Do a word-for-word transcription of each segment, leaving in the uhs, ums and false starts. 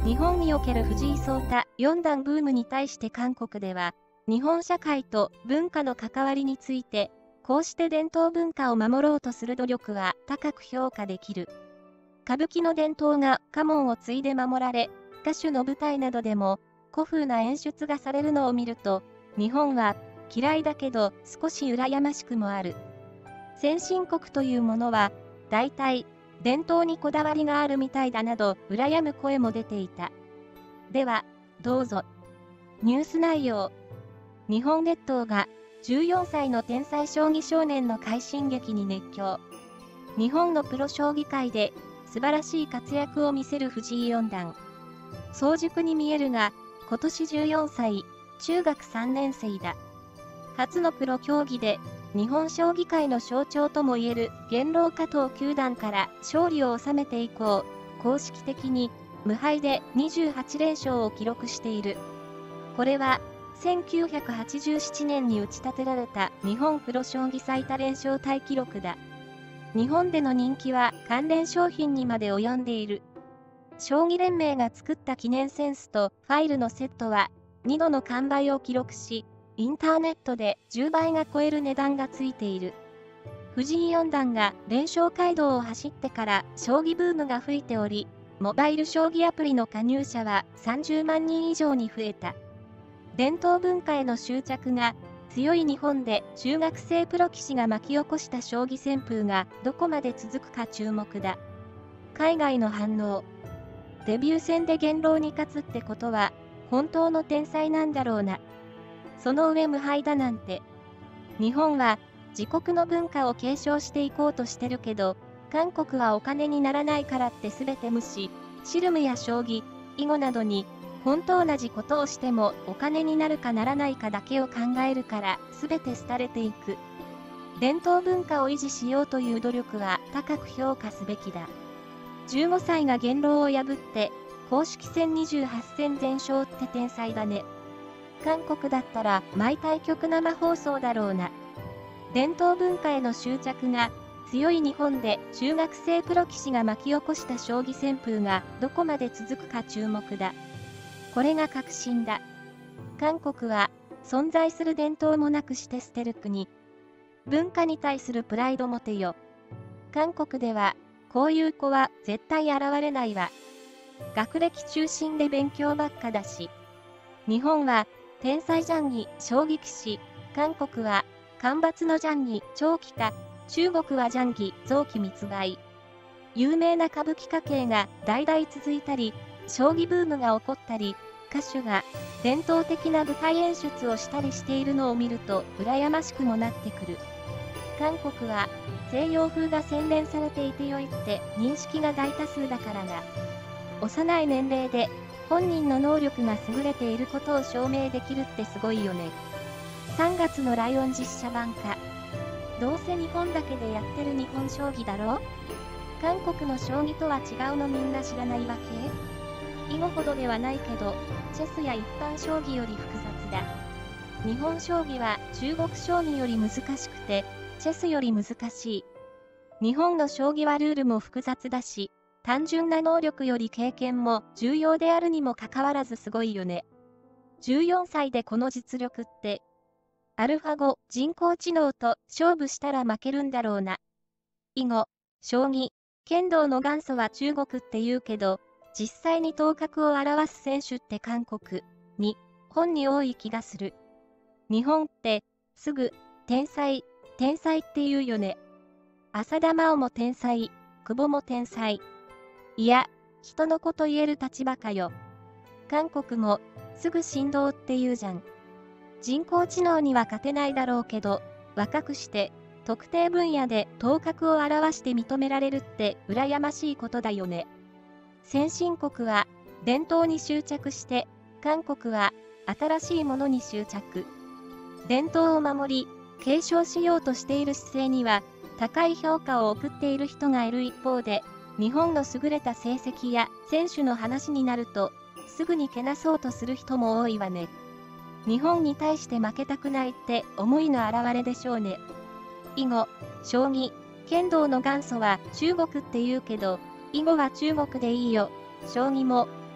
日本における藤井聡太四段ブームに対して韓国では、日本社会と文化の関わりについて、こうして伝統文化を守ろうとする努力は高く評価できる。歌舞伎の伝統が家紋を継いで守られ、歌手の舞台などでも古風な演出がされるのを見ると、日本は嫌いだけど少し羨ましくもある。先進国というものは、大体、伝統にこだわりがあるみたいだなど、羨む声も出ていた。では、どうぞ。ニュース内容。日本列島がじゅうよんさいの天才将棋少年の快進撃に熱狂。日本のプロ将棋界で素晴らしい活躍を見せる藤井四段。早熟に見えるが、今年じゅうよんさい、中学さんねん生だ。初のプロ競技で、日本将棋界の象徴ともいえる元老加藤九段から勝利を収めて以降、公式的に無敗でにじゅうはちれんしょうを記録している。これは、せんきゅうひゃくはちじゅうななねんに打ち立てられた日本プロ将棋最多連勝タイ記録だ。日本での人気は関連商品にまで及んでいる。将棋連盟が作った記念センスとファイルのセットはにどの完売を記録し、インターネットでじゅうばいが超える値段がついている。藤井四段が連勝街道を走ってから将棋ブームが吹いており、モバイル将棋アプリの加入者はさんじゅうまんにん以上に増えた。伝統文化への執着が強い日本で中学生プロ棋士が巻き起こした将棋旋風がどこまで続くか注目だ。海外の反応。デビュー戦で元老に勝つってことは本当の天才なんだろうな。その上無敗だなんて。日本は自国の文化を継承していこうとしてるけど、韓国はお金にならないからって全て無視、シルムや将棋、囲碁などに、本と同じことをしてもお金になるかならないかだけを考えるから全て廃れていく。伝統文化を維持しようという努力は高く評価すべきだ。じゅうごさいが元老を破って公式戦にじゅうはちせんぜんしょうって天才だね。韓国だったら毎対局生放送だろうな。伝統文化への執着が強い日本で中学生プロ棋士が巻き起こした将棋旋風がどこまで続くか注目だ。これが確信だ。韓国は存在する伝統もなくして捨てる国。文化に対するプライド持てよ。韓国ではこういう子は絶対現れないわ。学歴中心で勉強ばっかだし。日本は天才ジャンギ将棋棋士。韓国は干ばつのジャンギ長期化。中国はジャンギ臓器密売。有名な歌舞伎家系が代々続いたり、将棋ブームが起こったり、歌手が伝統的な舞台演出をしたりしているのを見ると羨ましくもなってくる。韓国は西洋風が洗練されていて良いって認識が大多数だからな。幼い年齢で本人の能力が優れていることを証明できるってすごいよね。さんがつのライオン実写版化。どうせ日本だけでやってる日本将棋だろ？韓国の将棋とは違うのみんな知らないわけ？囲碁ほどではないけど、チェスや一般将棋より複雑だ。日本将棋は中国将棋より難しくて、チェスより難しい。日本の将棋はルールも複雑だし、単純な能力より経験も重要であるにもかかわらずすごいよね。じゅうよんさいでこの実力って、アルファご人工知能と勝負したら負けるんだろうな。囲碁、将棋、剣道の元祖は中国って言うけど、実際に頭角を表す選手って韓国、日本に多い気がする。日本って、すぐ、天才、天才って言うよね。浅田真央も天才、久保も天才。いや、人のこと言える立場かよ。韓国も、すぐ振動って言うじゃん。人工知能には勝てないだろうけど、若くして、特定分野で頭角を表して認められるって羨ましいことだよね。先進国は伝統に執着して、韓国は新しいものに執着。伝統を守り、継承しようとしている姿勢には、高い評価を送っている人がいる一方で、日本の優れた成績や選手の話になると、すぐにけなそうとする人も多いわね。日本に対して負けたくないって思いの表れでしょうね。囲碁、将棋、剣道の元祖は中国って言うけど、囲碁は中国でいいよ。将棋も、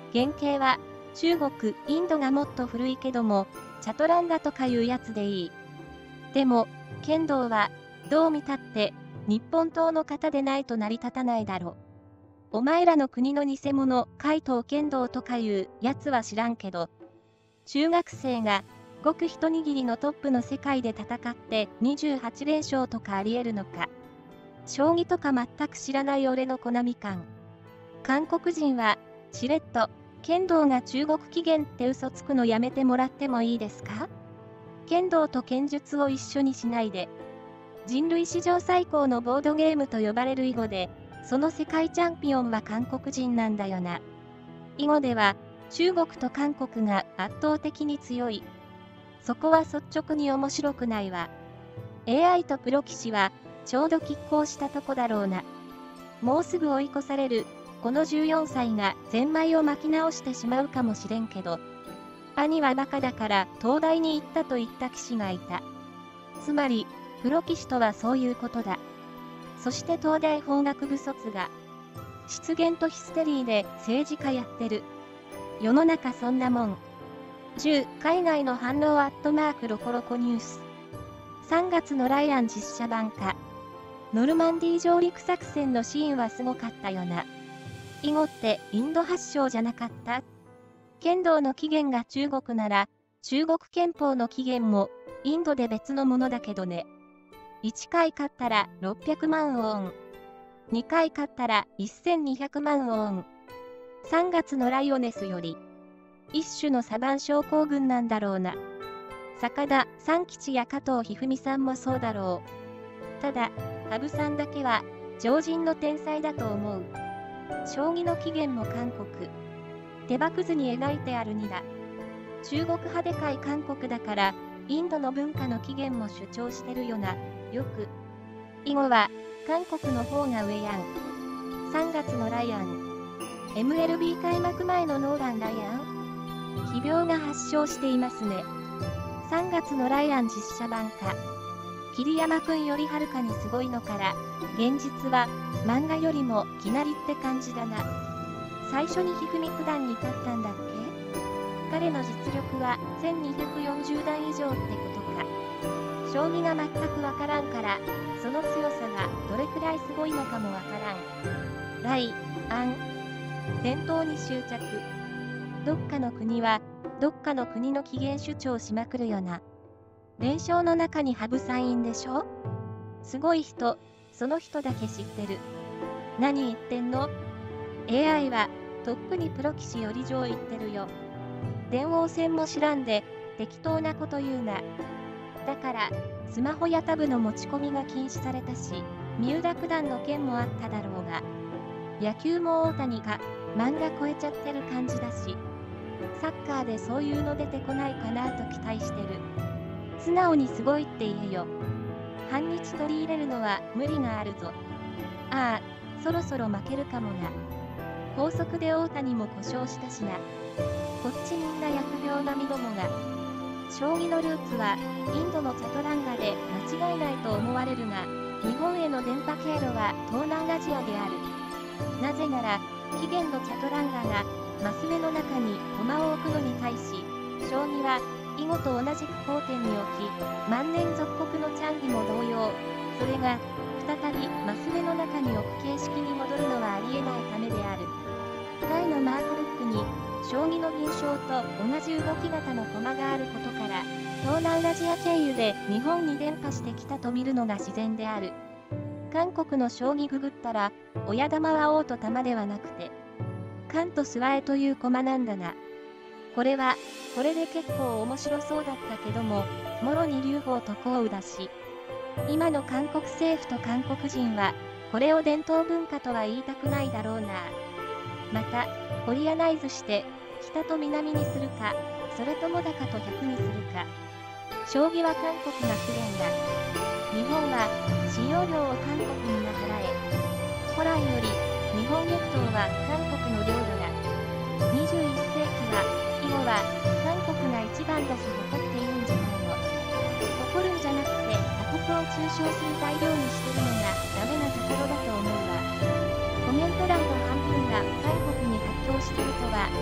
原型は中国、インドがもっと古いけども、チャトランガとかいうやつでいい。でも、剣道は、どう見たって、日本刀の型でないと成り立たないだろ。お前らの国の偽物、怪盗剣道とかいうやつは知らんけど、中学生が、ごく一握りのトップの世界で戦ってにじゅうはちれんしょうとかありえるのか。将棋とか全く知らない俺の好み感。韓国人は、しれっと、剣道が中国起源って嘘つくのやめてもらってもいいですか？剣道と剣術を一緒にしないで。人類史上最高のボードゲームと呼ばれる囲碁で、その世界チャンピオンは韓国人なんだよな。囲碁では、中国と韓国が圧倒的に強い。そこは率直に面白くないわ。エーアイ とプロ棋士は、ちょうど拮抗したとこだろうな。もうすぐ追い越される、このじゅうよんさいがゼンマイを巻き直してしまうかもしれんけど、兄はバカだから東大に行ったと言った棋士がいた。つまり、プロ棋士とはそういうことだ。そして東大法学部卒が、失言とヒステリーで政治家やってる。世の中そんなもん。じゅう海外の反応アットマークロコロコニュース。さんがつのライアン実写版化。ノルマンディー上陸作戦のシーンはすごかったよな。囲碁ってインド発祥じゃなかった？剣道の起源が中国なら、中国憲法の起源もインドで別のものだけどね。いっかい勝ったらろっぴゃくまんウォン。にかい勝ったらせんにひゃくまんウォン。さんがつのライオネスより。一種のサバン症候群なんだろうな。坂田三吉や加藤一二三さんもそうだろう。ただ、羽生さんだけは常人の天才だと思う。将棋の起源も韓国。手場くずに描いてあるにだ。中国派でかい韓国だから、インドの文化の起源も主張してるよな。よく。囲碁は、韓国の方が上やん。さんがつのライアン。エムエルビー 開幕前のノーラン・ライアン。奇病が発症していますね。さんがつのライアン実写版化。桐山くんよりはるかにすごいのから、現実は漫画よりもきなりって感じだな。最初に一二三九段に立ったんだっけ？彼の実力はせんにひゃくよんじゅうだん以上ってことか。将棋が全くわからんから、その強さがどれくらいすごいのかもわからん。ライアン。伝統に執着。どっかの国は、どっかの国の起源主張しまくるよな。連勝の中に羽生さんいんでしょ？すごい人、その人だけ知ってる。何言ってんの？ エーアイ はとっくにプロ棋士より上言ってるよ。電王戦も知らんで適当なこと言うな。だからスマホやタブの持ち込みが禁止されたし、三浦九段の件もあっただろうが、野球も大谷が漫画超えちゃってる感じだし、サッカーでそういうの出てこないかなと期待してる。素直にすごいって言えよ。半日取り入れるのは無理があるぞ。ああ、そろそろ負けるかもな。高速で大谷も故障したしな。こっちみんな疫病並みどもが。将棋のルーツはインドのチャトランガで間違いないと思われるが、日本への電波経路は東南アジアである。なぜなら、起源のチャトランガがマス目の中に駒を置くのに対し、将棋は囲碁と同じく交点に置き、万年属国のチャンギも同様、それが再びマス目の中に置く形式に戻るのはありえないためである。タイのマークブックに将棋の銀将と同じ動き型の駒があることから、東南アジア経由で日本に伝播してきたと見るのが自然である。韓国の将棋ググったら、親玉は王と玉ではなくて、関と諏訪江という駒なんだな。これは、これで結構面白そうだったけども、もろに劉邦と項羽だし、今の韓国政府と韓国人は、これを伝統文化とは言いたくないだろうな。また、コリアナイズして、北と南にするか、それとも高と百にするか。将棋は韓国が起源だ。日本は、使用料を韓国にが払え。古来より、日本列島は韓国の領土だ。にじゅういっせいきは、囲碁は韓国が一番だし誇っていいんじゃないの。誇るんじゃなくて他国を中傷する材料にしてるのがダメなところだと思うわ。コメント欄の半分が韓国に発狂してるとは、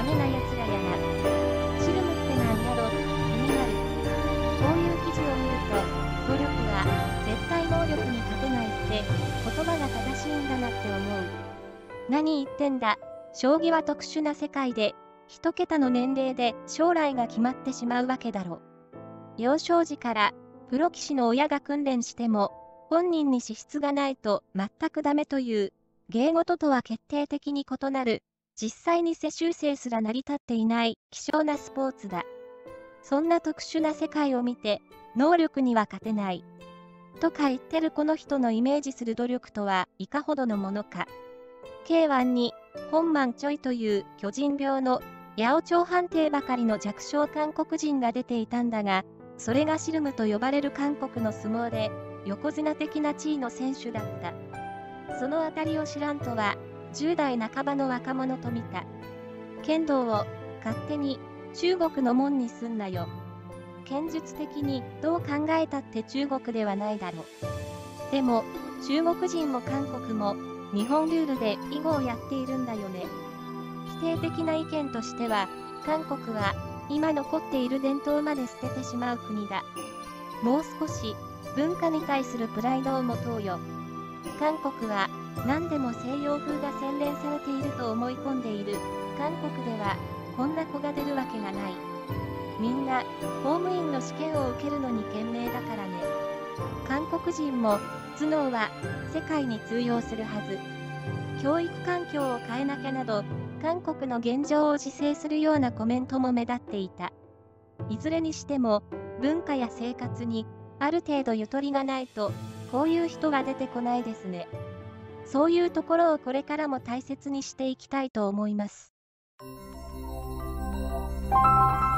げな奴らやな。シルムってなんやろ、気になる。こういう記事を見ると、努力は絶対能力に勝てないって言葉が正しいんだなって思う。何言ってんだ。将棋は特殊な世界で、一桁の年齢で将来が決まってしまうわけだろ。幼少時からプロ棋士の親が訓練しても、本人に資質がないと全くダメという、芸事とは決定的に異なる、実際に世襲制すら成り立っていない希少なスポーツだ。そんな特殊な世界を見て、能力には勝てない。とか言ってるこの人のイメージする努力とはいかほどのものか。ケーワン に、本満ちょいという巨人病の八百長判定ばかりの弱小韓国人が出ていたんだが、それがシルムと呼ばれる韓国の相撲で、横綱的な地位の選手だった。そのあたりを知らんとは、じゅう代半ばの若者と見た。剣道を勝手に中国の門にすんなよ。剣術的にどう考えたって中国ではないだろ。でも、中国人も韓国も日本ルールで囲碁をやっているんだよね。否定的な意見としては、韓国は今残っている伝統まで捨ててしまう国だ。もう少し文化に対するプライドを持とうよ。韓国は何でも西洋風が洗練されていると思い込んでいる。韓国ではこんな子が出るわけがない。みんな公務員の試験を受けるのに懸命だからね。韓国人も頭脳は世界に通用するはず。教育環境を変えなきゃなど、韓国の現状を自制するようなコメントも目立っていた。いずれにしても、文化や生活にある程度ゆとりがないと、こういう人が出てこないですね。そういうところをこれからも大切にしていきたいと思います。